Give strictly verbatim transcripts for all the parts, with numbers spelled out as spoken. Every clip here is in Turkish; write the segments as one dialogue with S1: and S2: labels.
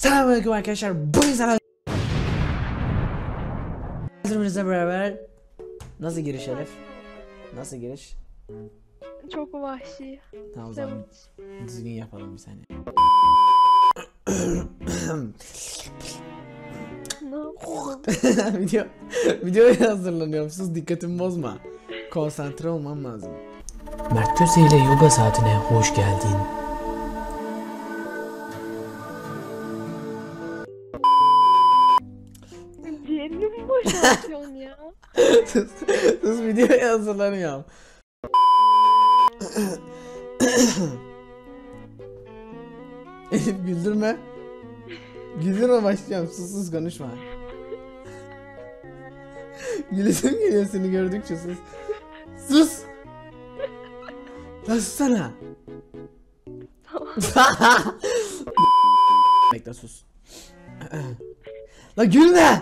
S1: Selamünaleyküm arkadaşlar. Bugün sana bizimle beraber nasıl giriş Elif? Nasıl giriş?
S2: Çok vahşi.
S1: Tamam o zaman düzgün yapalım bir saniye.
S2: Ne yapalım?
S1: Video videoya hazırlanıyorum. Sus, dikkatimi bozma. Konsantre olmam lazım. Mert Köse ile yoga saatine hoş geldin.
S2: Ciğerini mi boşaltıyorsun ya?
S1: sus, sus, videoya hazırlanıyorum. Elif güldürme. Güldürme, başlayacağım. Sus sus, konuşma. Gülesim geliyor seni gördükçe, sus. Sus. Lan sussana.
S2: Tamam.
S1: Bekle, sus. Lan gülme.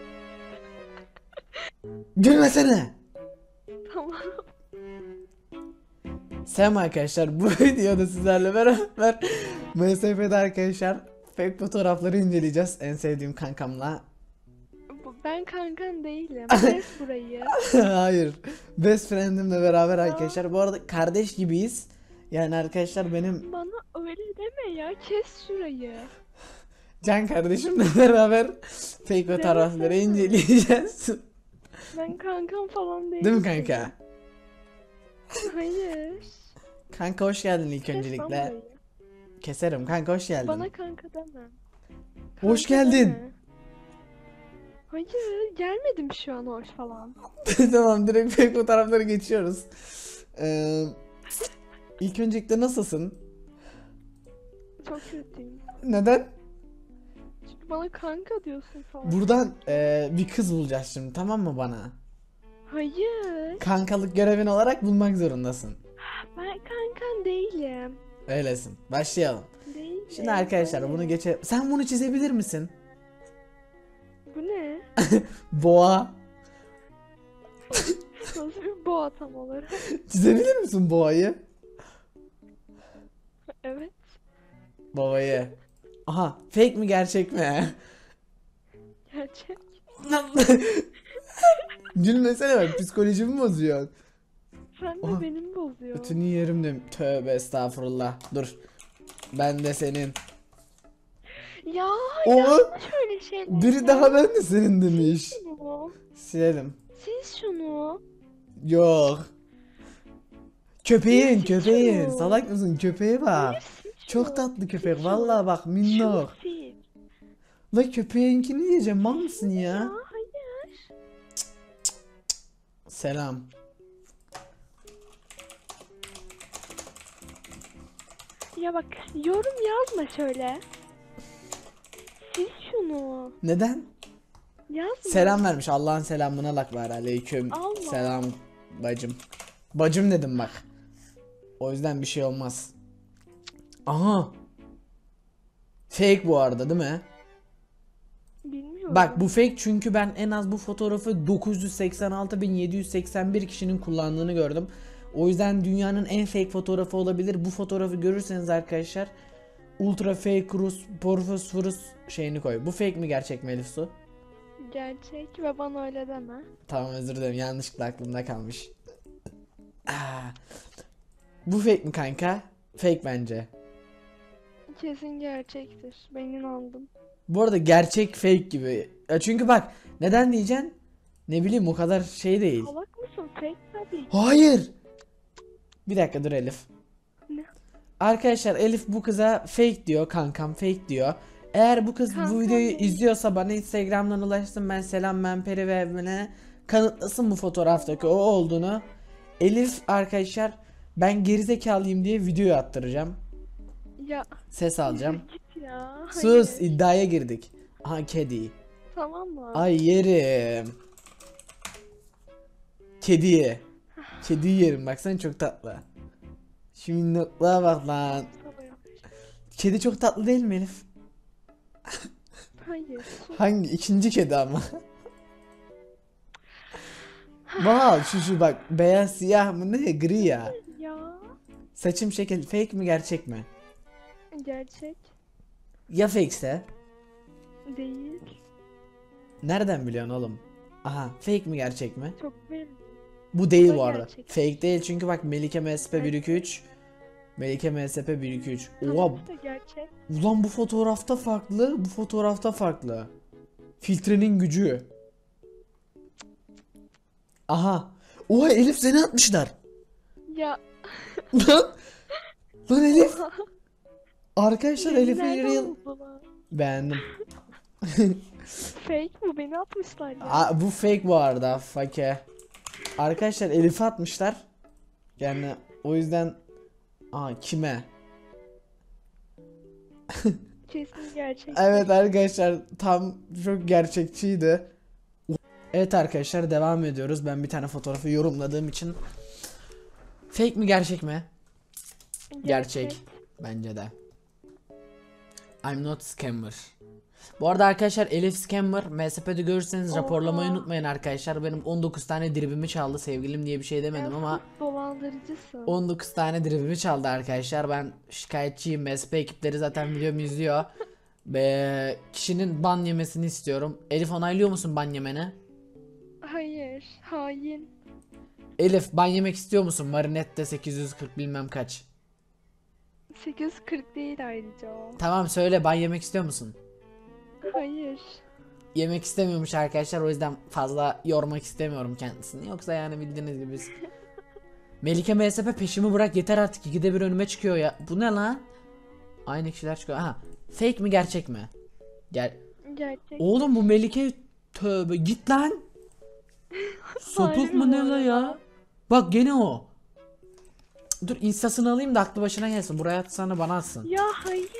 S1: Gülmesene.
S2: Tamam.
S1: Selam arkadaşlar, bu videoda sizlerle beraber M S F'de arkadaşlar fake fotoğrafları inceleyeceğiz en sevdiğim kankamla.
S2: Bu- Ben kankan değilim. Kes burayı.
S1: Hayır, best friendimle beraber arkadaşlar, bu arada kardeş gibiyiz. Yani arkadaşlar benim
S2: Bana öyle deme ya. Kes şurayı.
S1: can kardeşimle beraber fake fotoğrafları inceleyeceğiz.
S2: Ben kankan falan değilim.
S1: Değil mi kanka?
S2: Hayır.
S1: Kanka hoş geldin ilk
S2: Kes lan
S1: öncelikle.
S2: burayı.
S1: Keserim kanka, hoş geldin.
S2: Bana kanka deme.
S1: Hoş
S2: Kanka
S1: geldin.
S2: deme. Hayır, gelmedim şu an hoş falan.
S1: Tamam, direkt fake fotoğrafları geçiyoruz. Ee, ilk öncelikle nasılsın?
S2: Çok kötüyüm.
S1: Neden?
S2: Çünkü bana kanka diyorsun falan.
S1: Buradan e, bir kız bulacağız şimdi, tamam mı bana?
S2: Hayır.
S1: Kankalık görevin olarak bulmak zorundasın.
S2: Ben kankan değilim.
S1: Öylesin. Başlayalım.
S2: Değilim.
S1: Şimdi arkadaşlar bunu geçe... Sen bunu çizebilir misin?
S2: Bu ne?
S1: Boğa.
S2: Nasıl bir boğa tam olarak?
S1: Çizebilir misin boğayı?
S2: Evet.
S1: Babayı. Aha, fake mi gerçek mi?
S2: Gerçek.
S1: Gülmesene bak, psikolojimi bozuyor.
S2: Sen de
S1: Aha.
S2: benim bozuyor.
S1: Ötünü yerim de. Tövbe estağfurullah. Dur. Ben de senin.
S2: Ya
S1: O
S2: yapma şöyle şeyler.
S1: biri
S2: ya.
S1: daha ben de senin demiş.
S2: Şunu.
S1: Silelim.
S2: Siz şunu.
S1: Yok. Köpeğin,
S2: Sil
S1: köpeğin.
S2: şunu.
S1: Salak mısın? Köpeğe bak.
S2: Hayır, sil şunu.
S1: Çok tatlı köpek.
S2: şunu.
S1: Vallahi bak,
S2: Şunu
S1: minnok.
S2: sil.
S1: La köpeğinkini yiyeceğim. Mal mısın
S2: Ya
S1: ya?
S2: hayır.
S1: Selam.
S2: Ya bak, yorum yazma şöyle. Sil şunu.
S1: Neden?
S2: Yazma.
S1: Selam vermiş. Allah'ın selamına lak var. Aleyküm.
S2: Allah.
S1: Selam bacım. Bacım dedim bak. O yüzden bir şey olmaz. Aha. Fake bu arada, değil mi?
S2: Bilmiyorum.
S1: Bak bu fake, çünkü ben en az bu fotoğrafı dokuz yüz seksen altı bin yedi yüz seksen bir kişinin kullandığını gördüm. O yüzden dünyanın en fake fotoğrafı olabilir. Bu fotoğrafı görürseniz arkadaşlar Ultra Fake Rus Porphosphorus şeyini koy. Bu fake mi gerçek mi Elif Su?
S2: Gerçek ve bana öyle deme.
S1: Tamam, özür dilerim, yanlışlıkla aklımda kalmış. Ah. Bu fake mi kanka? Fake bence.
S2: Kesin gerçektir. Ben inandım.
S1: Bu arada gerçek fake gibi. Ya çünkü bak, neden diyeceksin? Ne bileyim, o kadar şey değil.
S2: Salak mısın? Fake tabii.
S1: Hayır. Bir dakika dur Elif.
S2: Ne?
S1: Arkadaşlar Elif bu kıza fake diyor, kankam fake diyor. Eğer bu kız bu
S2: Kankam
S1: videoyu
S2: değil.
S1: izliyorsa bana Instagram'dan ulaşsın, ben selam ben Peri ve bana kanıtlasın bu fotoğraftaki o olduğunu. Elif arkadaşlar, ben gerizekalıyım diye video attıracağım.
S2: Ya
S1: Ses alacağım.
S2: git ya.
S1: Sus,
S2: Hayır.
S1: iddiaya girdik. Aha, kedi.
S2: Tamam mı?
S1: Ay yerim. Kediyi. Kediyi yerim, baksana çok tatlı. Şu minnokluğa bak lan. Kedi çok tatlı değil mi Elif?
S2: Hayır. sus.
S1: Hangi? İkinci kedi ama. Wow, şu şu bak, beyaz siyah mı ne, gri ya.
S2: Ya.
S1: Saçım şekil, fake mi gerçek mi?
S2: Gerçek.
S1: Ya fakese?
S2: Değil.
S1: Nereden biliyorsun oğlum? Aha, fake mi gerçek mi?
S2: Çok benim.
S1: Bu değil
S2: Bu
S1: bu
S2: da
S1: arada.
S2: gerçek.
S1: Fake değil çünkü bak Melike M S P bir iki üç. Melike M S P bir iki üç. Oha,
S2: Tamam da gerçek.
S1: ulan bu fotoğrafta farklı, bu fotoğrafta farklı. Filtrenin gücü. Aha. Oha, Elif seni atmışlar.
S2: Ya
S1: Lan. Lan Elif. Arkadaşlar
S2: beni
S1: Elif'in
S2: nereden
S1: real.
S2: buldular?
S1: Beğendim.
S2: Fake bu, beni atmışlar ya.
S1: Aa, bu fake bu arada. Fake. Arkadaşlar Elif'i atmışlar. Yani o yüzden aa, kime?
S2: Kesin gerçek.
S1: Evet arkadaşlar, tam çok gerçekçiydi. Evet arkadaşlar, devam ediyoruz. Ben bir tane fotoğrafı yorumladığım için. Fake mi gerçek mi? Gerçek. Bence de. I'm not scammer. Bu arada arkadaşlar Elif scammer. M S P'de görürseniz
S2: Oha.
S1: raporlamayı unutmayın arkadaşlar. Benim on dokuz tane dribimi çaldı. Sevgilim diye bir şey demedim ama
S2: dolandırıcısın.
S1: on dokuz tane dribimi çaldı arkadaşlar. Ben şikayetçiyim. M S P ekipleri zaten videomu izliyor. Ve kişinin ban yemesini istiyorum. Elif, onaylıyor musun ban yemeni?
S2: Hayır, hain.
S1: Elif, ban yemek istiyor musun? Marinette sekiz yüz kırk bilmem kaç.
S2: sekiz yüz kırk değil ayrıca o.
S1: Tamam söyle, ban yemek istiyor musun?
S2: Hayır.
S1: Yemek istemiyormuş arkadaşlar, o yüzden fazla yormak istemiyorum kendisini. Yoksa yani bildiğiniz gibi biz... Melike M S P, peşimi bırak yeter artık, ikide bir önüme çıkıyor ya. Bu ne lan? Aynı kişiler çıkıyor. Aha. Fake mi gerçek mi? Gel.
S2: Gerçek.
S1: Oğlum bu Melike, tövbe git lan. Sapık
S2: Harbi
S1: mı
S2: bu
S1: ne la
S2: arada.
S1: ya? Bak gene o. Dur instasını alayım da aklı başına gelsin. Buraya atsana, bana atsın.
S2: Ya hayır.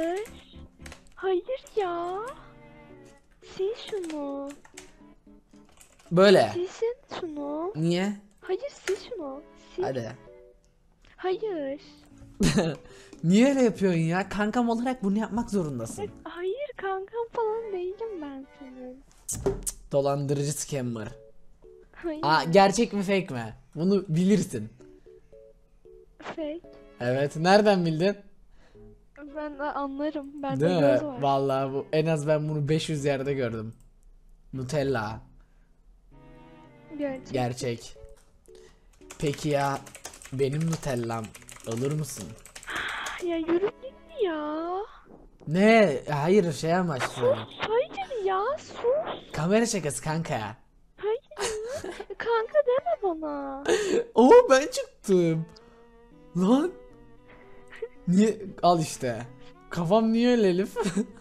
S2: Hayır ya. Sil şunu.
S1: Böyle.
S2: Silsin şunu.
S1: Niye?
S2: Hayır, sil şunu. Sil.
S1: Hadi.
S2: Hayır.
S1: Niye öyle yapıyorsun ya? Kankam olarak bunu yapmak zorundasın.
S2: Hayır, kankam falan değilim ben senin.
S1: Dolandırıcı scammer.
S2: Hayır.
S1: Aa, gerçek mi fake mi? Bunu bilirsin.
S2: Fake.
S1: Evet, nereden bildin?
S2: Ben de anlarım. Bende
S1: Değil
S2: göz
S1: mi?
S2: var.
S1: Vallahi bu, en az ben bunu beş yüz yerde gördüm. Nutella.
S2: Gerçek.
S1: Gerçek. Peki ya benim Nutellam alır mısın?
S2: Ya yürü git ya.
S1: Ne? Hayır, şey amaçlı.
S2: Hayır ya, sus.
S1: Kamera şakası kanka ya.
S2: Hayır. Kanka deme bana.
S1: Oo, ben çıktım. Lan. Niye? Al işte. Kafam niye öyle Elif?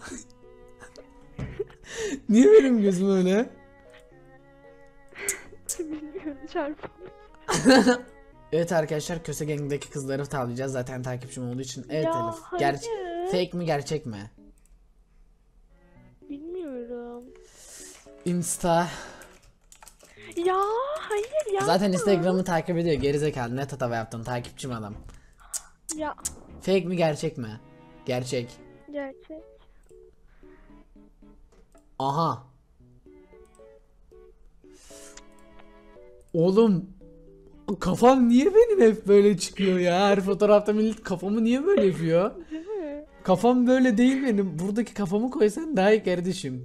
S1: Niye benim gözüm öyle?
S2: Bilmiyorum, çarpılmış.
S1: Evet arkadaşlar, Köse Gang'deki kızları tavlayacağız zaten takipçim olduğu için. Evet
S2: Ya,
S1: Elif.
S2: hayır.
S1: Gerçek fake mi gerçek mi?
S2: Bilmiyorum.
S1: Insta.
S2: Ya hayır ya.
S1: Zaten Instagram'ı takip ediyor. Gerizekalı, ne tatava yaptın takipçim adam.
S2: Ya
S1: Fake mi gerçek mi? Gerçek.
S2: gerçek.
S1: Aha. Oğlum, kafam niye benim hep böyle çıkıyor ya? Her fotoğrafta millet kafamı niye böyle yapıyor?
S2: Değil mi?
S1: Kafam böyle değil benim. Buradaki kafamı koysan daha iyi kardeşim.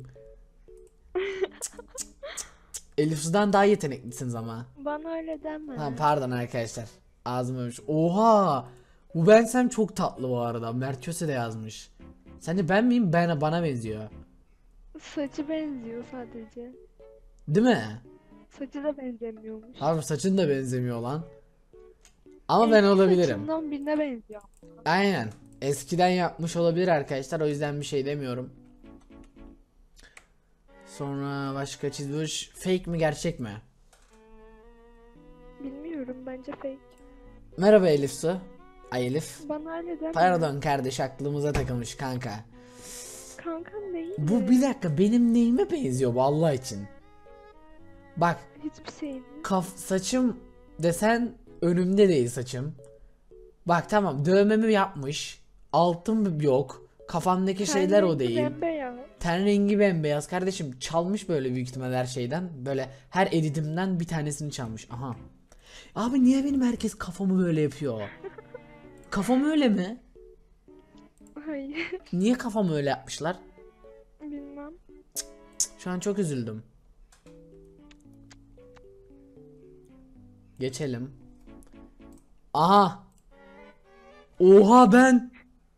S1: Elif Su'dan daha yeteneklisiniz ama.
S2: Bana öyle deme.
S1: Ha, pardon arkadaşlar. Ağzım ölmüş. Oha! Bu Bensem çok tatlı bu arada. Mert Köse de yazmış. Sence ben miyim? Ben, bana benziyor.
S2: Saçı benziyor sadece.
S1: Değil mi?
S2: Saçı da benzemiyormuş.
S1: Abi saçın da benzemiyor lan. Ama ben olabilirim.
S2: Saçından birine benziyor.
S1: Aynen. Eskiden yapmış olabilir arkadaşlar. O yüzden bir şey demiyorum. Sonra başka çizmiş. Fake mi gerçek mi?
S2: Bilmiyorum, bence fake.
S1: Merhaba Elif Su. Ay Elif.
S2: Bana öyle deme.
S1: Pardon kardeş, aklımıza takılmış kanka.
S2: Kankam değil
S1: Bu
S2: mi?
S1: bir dakika, benim neyime benziyor bu Allah için? Bak,
S2: Hiçbir şey mi?
S1: kaf saçım desen önümde değil saçım. Bak tamam, dövmemi yapmış. Altım yok. Kafamdaki şeyler o değil.
S2: Bembeyaz.
S1: Ten rengi bembeyaz kardeşim, çalmış böyle büyük ihtimal her şeyden. Böyle her editimden bir tanesini çalmış. Aha. Abi niye benim herkes kafamı böyle yapıyor? Kafam öyle mi?
S2: Hayır.
S1: Niye kafamı öyle yapmışlar?
S2: Bilmem.
S1: Şu an çok üzüldüm. Geçelim. Aha. Oha ben.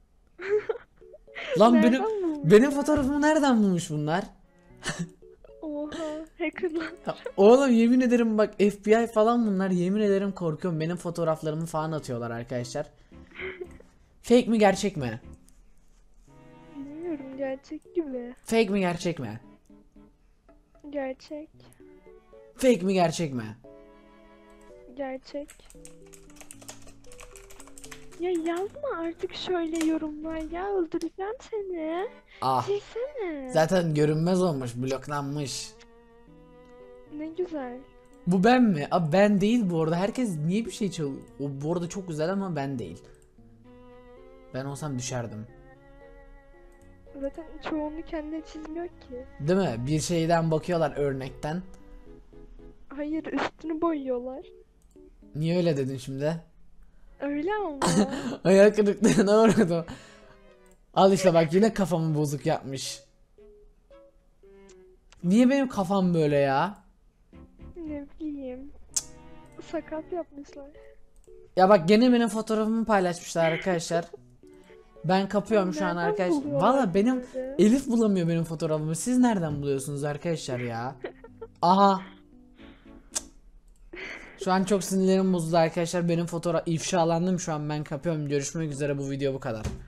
S1: Lan
S2: Nereden
S1: benim
S2: bulmuş
S1: benim
S2: ya?
S1: fotoğrafımı nereden bulmuş bunlar?
S2: Oha, hackerlar.
S1: Ya oğlum yemin ederim bak F B I falan bunlar, yemin ederim korkuyorum, benim fotoğraflarımı falan atıyorlar arkadaşlar. Fake mi gerçek mi?
S2: Bilmiyorum, gerçek gibi.
S1: Fake mi gerçek mi?
S2: Gerçek.
S1: Fake mi gerçek mi?
S2: Gerçek. Ya yazma artık şöyle yorumlar ya, öldüreceğim seni.
S1: Ah
S2: Silsene.
S1: zaten görünmez olmuş, bloklanmış.
S2: Ne güzel.
S1: Bu ben mi? Abi ben değil bu arada, herkes niye bir şey çalıyor? O bu arada çok güzel ama ben değil. Ben olsam düşerdim.
S2: Zaten çoğunu kendine çizmiyor ki.
S1: Değil mi? Bir şeyden bakıyorlar, örnekten.
S2: Hayır, üstünü boyuyorlar.
S1: Niye öyle dedin şimdi?
S2: Öyle ama.
S1: Hayal kırıklığına uğradım. Al işte bak, yine kafamı bozuk yapmış. Niye benim kafam böyle ya?
S2: Ne bileyim. Sakat yapmışlar.
S1: Ya bak gene benim fotoğrafımı paylaşmışlar arkadaşlar. Ben kapıyorum şu an
S2: Nereden
S1: arkadaşlar.
S2: buluyorlar
S1: Valla benim
S2: böyle?
S1: Elif bulamıyor benim fotoğrafımı. Siz nereden buluyorsunuz arkadaşlar ya? Aha. Şu an çok sinirlerim bozuldu arkadaşlar. Benim fotoğraf ifşalandım şu an. Ben kapıyorum. Görüşmek üzere, bu video bu kadar.